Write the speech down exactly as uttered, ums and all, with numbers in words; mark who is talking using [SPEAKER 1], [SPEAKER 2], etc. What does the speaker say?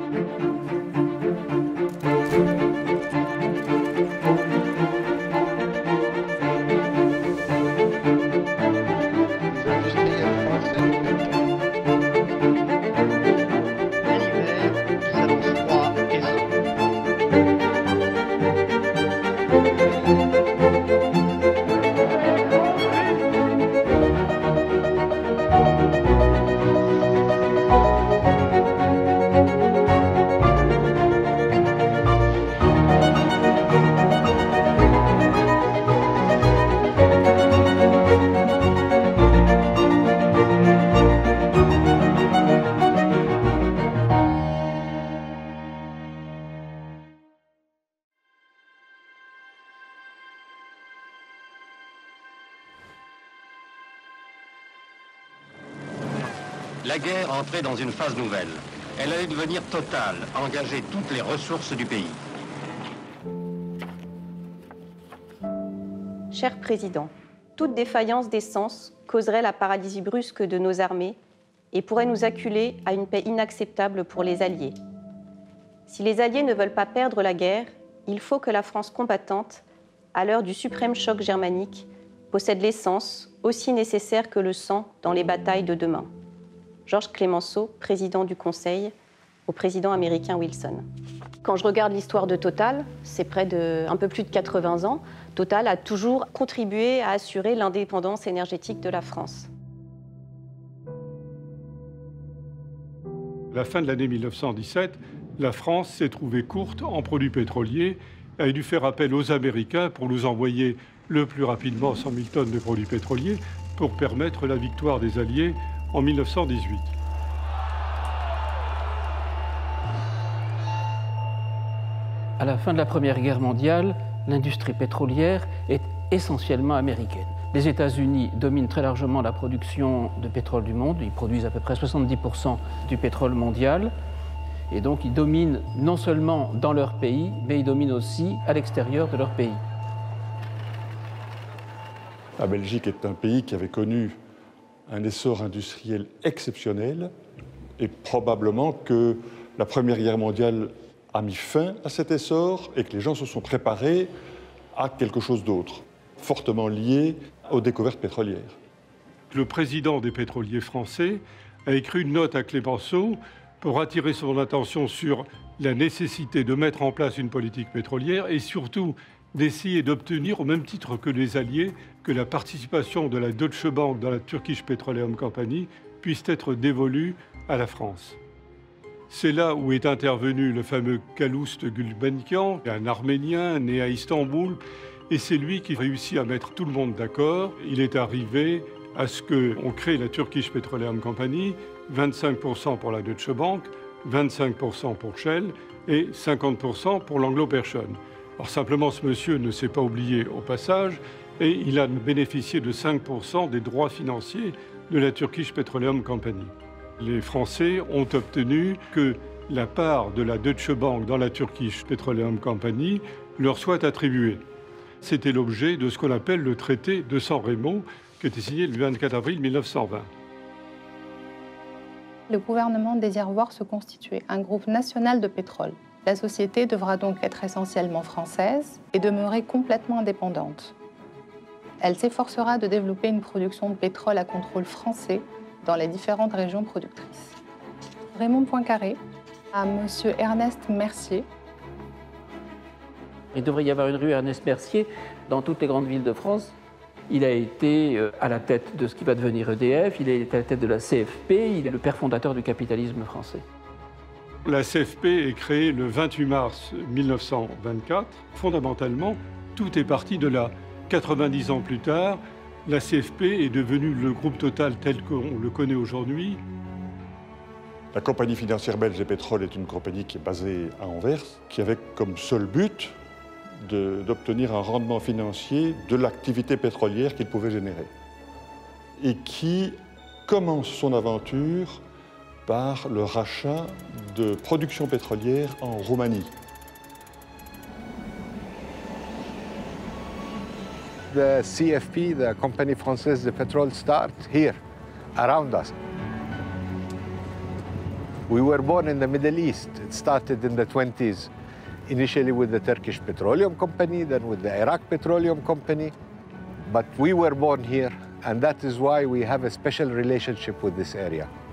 [SPEAKER 1] La guerre entrait dans une phase nouvelle. Elle allait devenir totale, engager toutes les ressources du pays.
[SPEAKER 2] Cher Président, toute défaillance des sens causerait la paralysie brusque de nos armées et pourrait nous acculer à une paix inacceptable pour les Alliés. Si les Alliés ne veulent pas perdre la guerre, il faut que la France combattante, à l'heure du suprême choc germanique, possède l'essence, aussi nécessaire que le sang, dans les batailles de demain. Georges Clemenceau, président du Conseil, au président américain Wilson. Quand je regarde l'histoire de Total, c'est près de un peu plus de quatre-vingts ans, Total a toujours contribué à assurer l'indépendance énergétique de la France.
[SPEAKER 3] À la fin de l'année mille neuf cent dix-sept, la France s'est trouvée courte en produits pétroliers et a dû faire appel aux Américains pour nous envoyer le plus rapidement cent mille tonnes de produits pétroliers pour permettre la victoire des Alliés en mille neuf cent dix-huit.
[SPEAKER 4] À la fin de la Première Guerre mondiale, l'industrie pétrolière est essentiellement américaine. Les États-Unis dominent très largement la production de pétrole du monde. Ils produisent à peu près soixante-dix pour cent du pétrole mondial. Et donc, ils dominent non seulement dans leur pays, mais ils dominent aussi à l'extérieur de leur pays.
[SPEAKER 5] La Belgique est un pays qui avait connu un essor industriel exceptionnel et probablement que la Première Guerre mondiale a mis fin à cet essor et que les gens se sont préparés à quelque chose d'autre, fortement lié aux découvertes pétrolières.
[SPEAKER 3] Le président des pétroliers français a écrit une note à Clemenceau pour attirer son attention sur la nécessité de mettre en place une politique pétrolière et surtout d'essayer d'obtenir, au même titre que les Alliés, que la participation de la Deutsche Bank dans la Turkish Petroleum Company puisse être dévolue à la France. C'est là où est intervenu le fameux Calouste Gulbenkian, un Arménien né à Istanbul, et c'est lui qui réussit à mettre tout le monde d'accord. Il est arrivé à ce qu'on crée la Turkish Petroleum Company, vingt-cinq pour cent pour la Deutsche Bank, vingt-cinq pour cent pour Shell et cinquante pour cent pour l'Anglo-Pershon. Alors simplement, ce monsieur ne s'est pas oublié au passage et il a bénéficié de cinq pour cent des droits financiers de la Turkish Petroleum Company. Les Français ont obtenu que la part de la Deutsche Bank dans la Turkish Petroleum Company leur soit attribuée. C'était l'objet de ce qu'on appelle le traité de San Remo, qui a été signé le vingt-quatre avril mille neuf cent vingt.
[SPEAKER 6] Le gouvernement désire voir se constituer un groupe national de pétrole. La société devra donc être essentiellement française et demeurer complètement indépendante. Elle s'efforcera de développer une production de pétrole à contrôle français dans les différentes régions productrices. Raymond Poincaré à Monsieur Ernest Mercier.
[SPEAKER 4] Il devrait y avoir une rue Ernest Mercier dans toutes les grandes villes de France. Il a été à la tête de ce qui va devenir E D F, il a été à la tête de la C F P, il est le père fondateur du capitalisme français.
[SPEAKER 3] La C F P est créée le vingt-huit mars mille neuf cent vingt-quatre. Fondamentalement, tout est parti de là. quatre-vingt-dix ans plus tard, la C F P est devenue le groupe Total tel qu'on le connaît aujourd'hui.
[SPEAKER 5] La compagnie financière belge des pétroles est une compagnie qui est basée à Anvers, qui avait comme seul but d'obtenir un rendement financier de l'activité pétrolière qu'il pouvait générer. Et qui commence son aventure par le rachat de production pétrolière en Roumanie.
[SPEAKER 7] The C F P, the company française de pétrole, start here, around us. We were born in the Middle East. It started in the twenties, initially with the Turkish Petroleum Company, then with the Iraq Petroleum Company. But we were born here, and that is why we have a special relationship with this area.